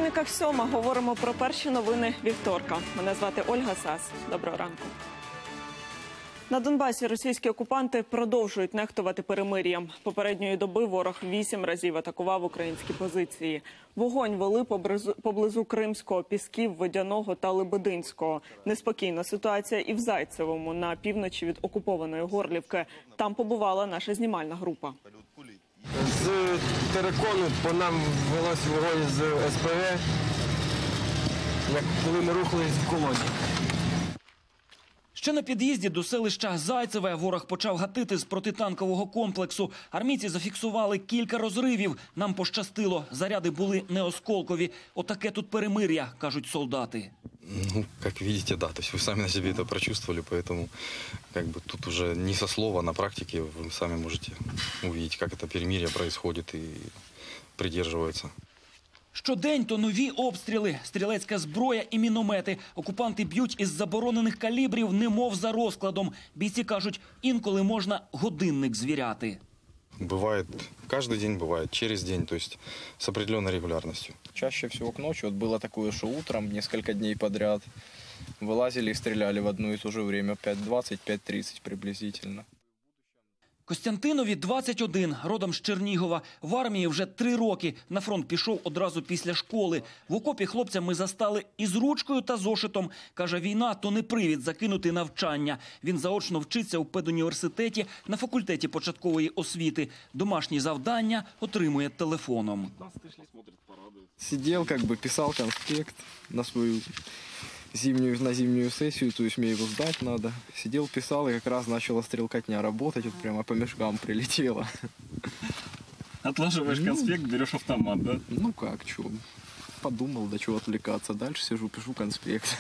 годинниках 7 говоримо про перші новини вівторка. Мене звати Ольга Сас. Доброго ранку. На Донбасі російські окупанти продовжують нехтувати перемир'ям. Попередньої доби ворог 8 разів атакував українські позиції. Вогонь вели поблизу Кримського, Пісків, Водяного та Лебединського. Неспокійна ситуація і в Зайцевому, на півночі від окупованої Горлівки. Там побувала наша знімальна група. З Терекону по нам велось вогонь з СПГ, коли ми рухались в колоні. Ще на під'їзді до селища Зайцеве ворог почав гатити з протитанкового комплексу. Армійці зафіксували кілька розривів. Нам пощастило, заряди були не осколкові. Отаке тут перемир'я, кажуть солдати. Ну, как видите, да, то есть вы сами на себе это прочувствовали, поэтому как бы тут уже не со слова, на практике вы сами можете увидеть, как это перемирие происходит и придерживается. Щодень то нові обстріли, стрілецька зброя і міномети. Окупанти б'ють із заборонених калібрів, немов за розкладом. Бійці кажуть, інколи можна годинник звіряти. Бывает каждый день, бывает через день, то есть с определенной регулярностью. Чаще всего к ночи. Вот было такое, что утром несколько дней подряд вылазили и стреляли в одно и то же время. 5:20, 5:30 приблизительно. Костянтинові 21, родом з Чернігова. В армії вже 3 роки. На фронт пішов одразу після школи. В окопі хлопця ми застали із ручкою та зошитом. Каже, війна – то не привід закинути навчання. Він заочно вчиться у педуніверситеті на факультеті початкової освіти. Домашні завдання отримує телефоном. Сидел, писал конспект на свою зимнюю сессию, то есть мне его сдать надо. Сидел, писал, и как раз начала стрелкотня работать, вот прямо по мешкам прилетело. Отлаживаешь конспект, берешь автомат, да? Ну как, чё, подумал, до чего отвлекаться. Дальше сижу, пишу конспект.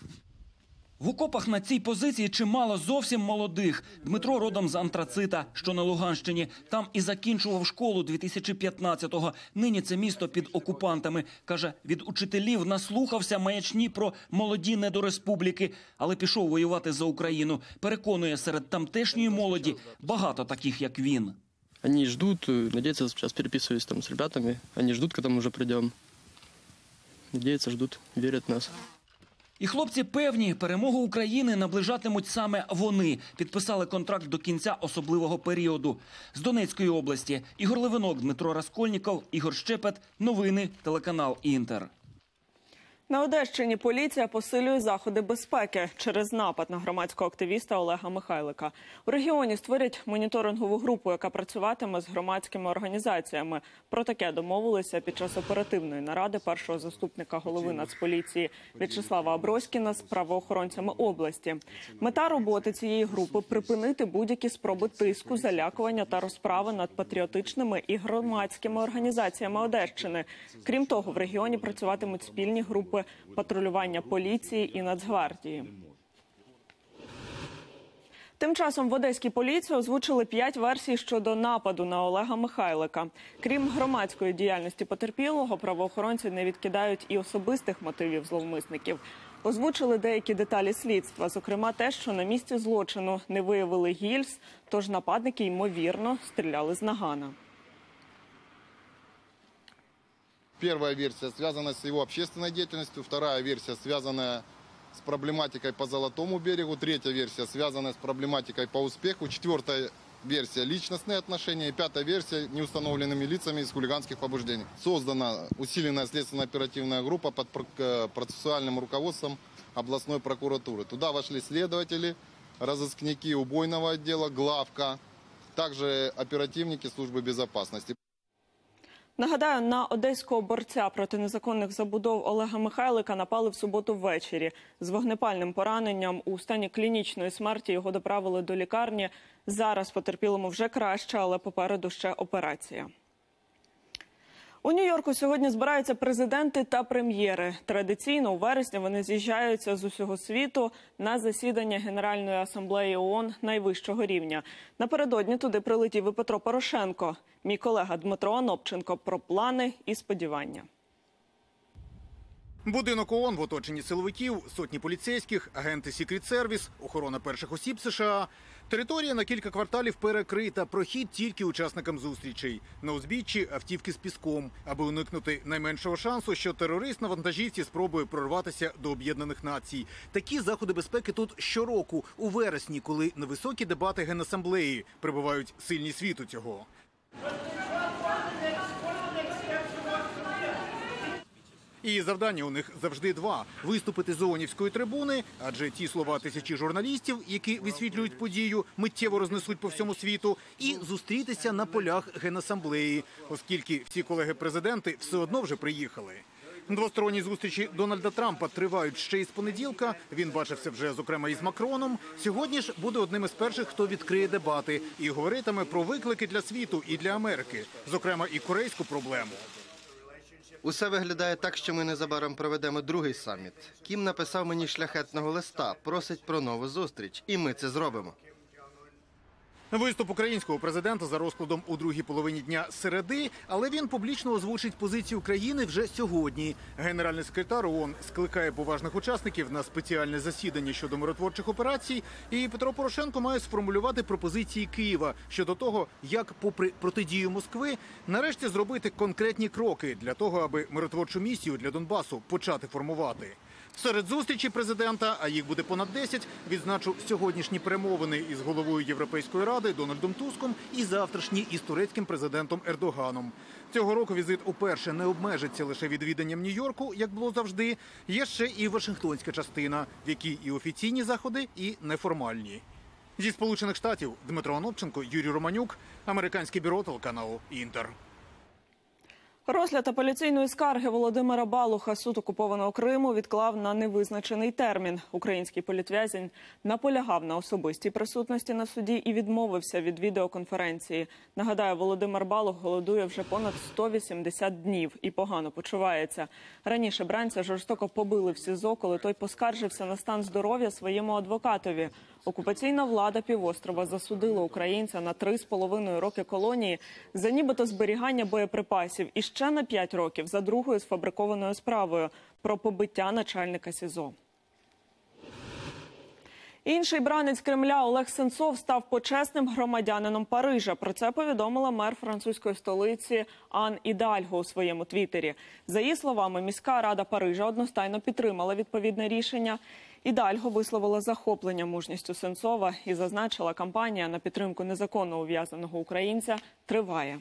В окопах на цій позиції чимало зовсім молодих. Дмитро родом з Антрацита, що на Луганщині. Там і закінчував школу 2015-го. Нині це місто під окупантами. Каже, від учителів наслухався маячні про молоді недореспубліки, але пішов воювати за Україну. Переконує, серед тамтешньої молоді багато таких, як він. Они ждут, надеются, сейчас переписываюсь там с ребятами, они ждут, когда мы уже придем. Надеются, ждут, верят в нас. І хлопці певні, перемогу України наближатимуть саме вони. Підписали контракт до кінця особливого періоду. З Донецької області Ігор Левинок, Дмитро Раскольніков, Ігор Щепет. Новини, телеканал «Інтер». На Одещині поліція посилює заходи безпеки через напад на громадського активіста Олега Михайлика. У регіоні створять моніторингову групу, яка працюватиме з громадськими організаціями. Про таке домовилися під час оперативної наради першого заступника голови Нацполіції В'ячеслава Аброськіна з правоохоронцями області. Мета роботи цієї групи – припинити будь-які спроби тиску, залякування та розправи над патріотичними і громадськими організаціями Одещини. Крім того, в регіоні працюватимуть спільні групи патрулювання поліції і Нацгвардії. Тим часом в одеській поліції озвучили 5 версій щодо нападу на Олега Михайлика. Крім громадської діяльності потерпілого, правоохоронці не відкидають і особистих мотивів зловмисників. Озвучили деякі деталі слідства, зокрема те, що на місці злочину не виявили гільз, тож нападники, ймовірно, стріляли з нагана. Первая версия связана с его общественной деятельностью, вторая версия связана с проблематикой по Золотому берегу, третья версия связана с проблематикой по Успеху, четвертая версия – личностные отношения и пятая версия – неустановленными лицами из хулиганских побуждений. Создана усиленная следственно-оперативная группа под процессуальным руководством областной прокуратуры. Туда вошли следователи, разыскники убойного отдела, главка, также оперативники службы безопасности. Нагадаю, на одеського борця проти незаконних забудов Олега Михайлика напали в суботу ввечері. З вогнепальним пораненням у стані клінічної смерті його доправили до лікарні. Зараз потерпілому вже краще, але попереду ще операція. У Нью-Йорку сьогодні збираються президенти та прем'єри. Традиційно у вересні вони з'їжджаються з усього світу на засідання Генеральної асамблеї ООН найвищого рівня. Напередодні туди прилетів і Петро Порошенко. Мій колега Дмитро Анопченко про плани і сподівання. Будинок ООН в оточенні силовиків, сотні поліцейських, агенти Secret Service, охорона перших осіб США. Територія на кілька кварталів перекрита, прохід тільки учасникам зустрічей. На узбіччі автівки з піском, аби уникнути найменшого шансу, що терорист на вантажівці спробує прорватися до Об'єднаних Націй. Такі заходи безпеки тут щороку, у вересні, коли на високі дебати Генасамблеї прибувають сильні світу цього. І завдання у них завжди два – виступити з ООНівської трибуни, адже ті слова тисячі журналістів, які висвітлюють подію, миттєво рознесуть по всьому світу, і зустрітися на полях Генасамблеї, оскільки всі колеги-президенти все одно вже приїхали. Двосторонні зустрічі Дональда Трампа тривають ще із понеділка. Він бачився вже, зокрема, із Макроном. Сьогодні ж буде одним із перших, хто відкриє дебати і говоритиме про виклики для світу і для Америки, зокрема і корейську проблему. Усе виглядає так, що ми незабаром проведемо другий саміт. Кім написав мені шляхетного листа, просить про нову зустріч, і ми це зробимо. Виступ українського президента за розкладом у другій половині дня середи, але він публічно озвучить позицію країни вже сьогодні. Генеральний секретар ООН скликає поважних учасників на спеціальне засідання щодо миротворчих операцій, і Петро Порошенко має сформулювати пропозиції Києва щодо того, як, попри протидію Москви, нарешті зробити конкретні кроки для того, аби миротворчу місію для Донбасу почати формувати. Серед зустрічі президента, а їх буде понад 10, відзначу сьогоднішні перемовини із головою Європейської ради Дональдом Туском і завтрашні із турецьким президентом Ердоганом. Цього року візит уперше не обмежиться лише відвіданням Нью-Йорку, як було завжди. Є ще і Вашингтонська частина, в якій і офіційні заходи, і неформальні. Зі Сполучених Штатів Дмитро Анопченко, Юрій Романюк, американське бюро телеканалу «Інтер». Розгляд апеляційної скарги Володимира Балуха суд окупованого Криму відклав на невизначений термін. Український політв'язень наполягав на особистій присутності на суді і відмовився від відеоконференції. Нагадаю, Володимир Балух голодує вже понад 180 днів і погано почувається. Раніше бранця жорстоко побили в СІЗО, коли той поскаржився на стан здоров'я своєму адвокатові. Окупаційна влада півострова засудила українця на 3,5 роки колонії за нібито зберігання боєприпасів і ще на 5 років за другою сфабрикованою справою про побиття начальника СІЗО. Інший бранець Кремля Олег Сенцов став почесним громадянином Парижа. Про це повідомила мер французької столиці Ан Ідальго у своєму твіттері. За її словами, міська рада Парижа одностайно підтримала відповідне рішення. Ідальго висловила захоплення мужністю Сенцова і зазначила, кампанія на підтримку незаконно ув'язненого українця триває.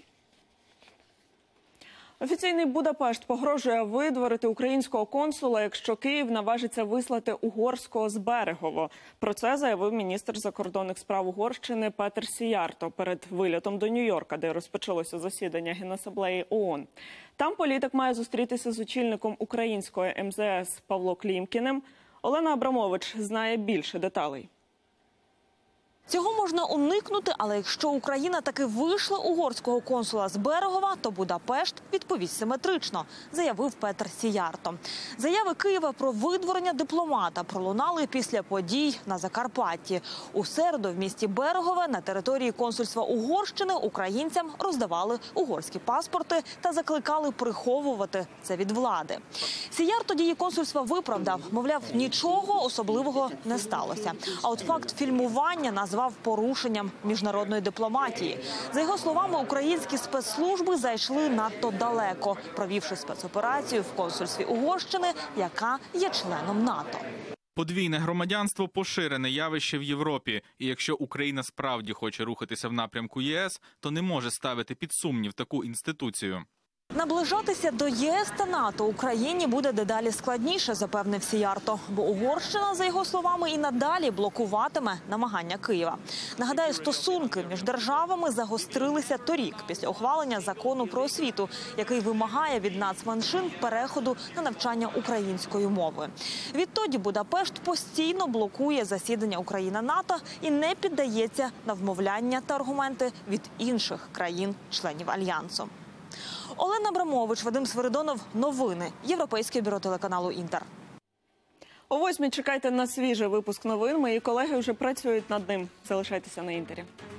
Офіційний Будапешт погрожує видворити українського консула, якщо Київ наважиться вислати угорського з Берегово. Про це заявив міністр закордонних справ Угорщини Петер Сіярто перед вильотом до Нью-Йорка, де розпочалося засідання Генасамблеї ООН. Там політик має зустрітися з очільником української МЗС Павло Клімкіним. Олена Абрамович знає більше деталей. Цього можна уникнути, але якщо Україна таки вийшла угорського консула з Берегова, то Будапешт відповість симетрично, заявив Петер Сіярто. Заяви Києва про видворення дипломата пролунали після подій на Закарпатті. У середу в місті Берегове на території консульства Угорщини українцям роздавали угорські паспорти та закликали приховувати це від влади. Сіярто дії консульства виправдав, мовляв, нічого особливого не сталося. А от факт фільмування назвав порушенням міжнародної дипломатії. За його словами, українські спецслужби зайшли надто далеко, провівши спецоперацію в консульстві Угорщини, яка є членом НАТО. Подвійне громадянство – поширене явище в Європі. І якщо Україна справді хоче рухатися в напрямку ЄС, то не може ставити під сумнів таку інституцію. Наближатися до ЄС та НАТО Україні буде дедалі складніше, запевнив Сіярто, бо Угорщина, за його словами, і надалі блокуватиме намагання Києва. Нагадаю, стосунки між державами загострилися торік після ухвалення закону про освіту, який вимагає від нацменшин переходу на навчання українською мовою. Відтоді Будапешт постійно блокує засідання Україна-НАТО і не піддається на вмовляння та аргументи від інших країн-членів Альянсу. Олена Абрамович, Вадим Свиридонов. Новини. Європейське бюро телеканалу «Інтер». О 8:00 чекайте на свіжий випуск новин. Мої колеги вже працюють над ним. Залишайтеся на «Інтері».